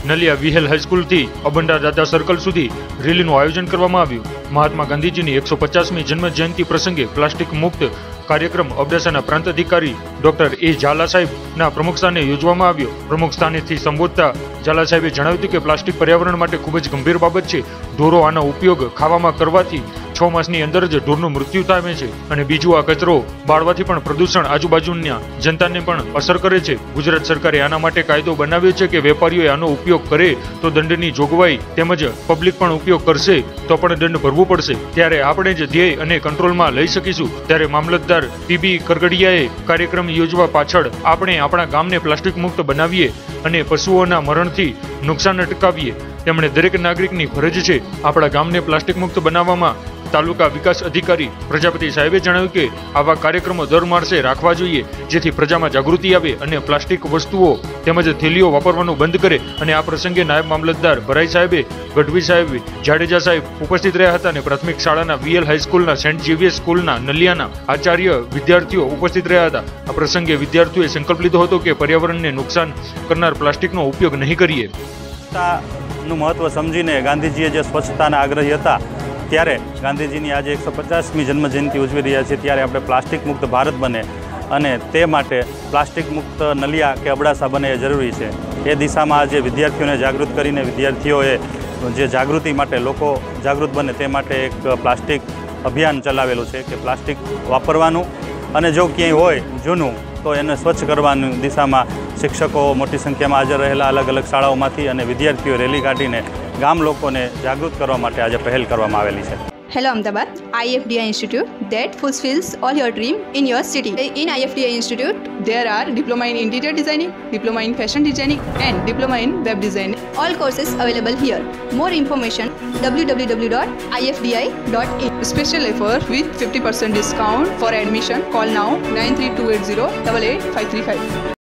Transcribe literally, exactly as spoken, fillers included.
Naliya વિહેલ high school થી અબંડા દાદા circle સુધી રેલીનું આયોજન કરવામાં આવ્યું। મહાત્મા ગાંધીજીની એકસો પચાસમી જન્મ જયંતિ પ્રસંગે પ્લાસ્ટિક મુક્ત કાર્યક્રમ અબડાસાના પ્રાંત અધિકારી ડોક્ટર એ ઝાલા સાહેબના પ્રમુખસ્થાને યોજવામાં આવ્યો। પ્રમુખ સ્થાનેથી સંબોધતા ઝાલા સાહેબે જણાવ્યું કે પ્લાસ્ટિક પર્યાવરણ માટે ખૂબ જ ગંભીર બાબત છે। ઢોરો આનો ઉપયોગ ખાવામાં કરવાથી છ માસની અંદર જ ઢોરનું મૃત્યુ પામે છે અને બીજું આ કચરો બાળવાથી પણ પ્રદૂષણ આજુબાજુના જનતાને પણ અસર કરે છે। ગુજરાત સરકારે આના માટે કાયદો બનાવ્યો છે કે વેપારીઓએ આનો ઉપયોગ કરે તો દંડની જોગવાઈ તેમજ પબ્લિક પણ ઉપયોગ કરશે તો પણ દંડ ભરવો પડશે। ત્યારે આપણે જ ધ્યેય અને કંટ્રોલમાં લઈ શકીશું। ત્યારે મામલતદાર પીબી કરગડિયાએ કાર્યક્રમ યોજવા પાછળ આપણે આપણા ગામને પ્લાસ્ટિક મુક્ત બનાવીએ અને પશુઓના મરણથી નુકસાન અટકાવીએ। તેમણે દરેક નાગરિકની ફરજ છે આપણા ગામને પ્લાસ્ટિક મુક્ત બનાવવામાં। તાલુકા વિકાસ અધિકારી પ્રજાપતિ સાહેબે જણાવ્યું કે આવા કાર્યક્રમો દર માસે રાખવા જોઈએ જેથી પ્રજામાં જાગૃતિ આવે અને પ્લાસ્ટિક વસ્તુઓ તેમજ થેલીઓ વાપરવાનું બંધ કરે। અને આ પ્રસંગે નાયબ મામલતદાર ભરાઈ સાહેબે, ગઢવી સાહેબ, જાડેજા સાહેબ ઉપસ્થિત રહ્યા હતા અને પ્રાથમિક શાળાના વીએલ હાઈસ્કૂલના સેન્ટ ઝેવિયર સ્કૂલના નલિયાના આચાર્ય વિદ્યાર્થીઓ ઉપસ્થિત રહ્યા હતા। આ પ્રસંગે વિદ્યાર્થીઓએ સંકલ્પ લીધો હતો કે પર્યાવરણને નુકસાન કરનાર પ્લાસ્ટિકનો ઉપયોગ નહીં કરીએ। નું મહત્વ સમજીને ગાંધીજીએ જે સ્વચ્છતાના આગ્રહી હતા ત્યારે ગાંધીજીની આજે એકસો પચાસમી જન્મજયંતિ ઉજવી રહ્યા છે ત્યારે આપણે પ્લાસ્ટિક મુક્ત ભારત બને અને તે માટે પ્લાસ્ટિક મુક્ત નલિયા કે અબડાસા બને એ જરૂરી છે। એ દિશામાં આજે વિદ્યાર્થીઓને જાગૃત કરીને વિદ્યાર્થીઓએ જે જાગૃતિ માટે લોકો જાગૃત બને તે માટે એક પ્લાસ્ટિક અભિયાન ચલાવેલું છે કે પ્લાસ્ટિક વાપરવાનું અને જો ક્યાંય હોય જૂનું તો એને સ્વચ્છ કરવાની દિશામાં શિક્ષકો મોટી સંખ્યામાં હાજર રહેલા અલગ અલગ શાળાઓમાંથી અને વિદ્યાર્થીઓ રેલી કાઢીને ગામ લોકોને જાગૃત કરવા માટે આજે પહેલ કરવામાં આવેલી છે। Hello Ahmedabad, I F D I Institute that fulfills all your dream in your city. In I F D I Institute, there are diploma in interior designing, diploma in fashion designing and diploma in web design. All courses available here. More information w w w dot i f d i dot in. Special offer with fifty percent discount for admission. Call now nine three two eight zero eight eight five three five.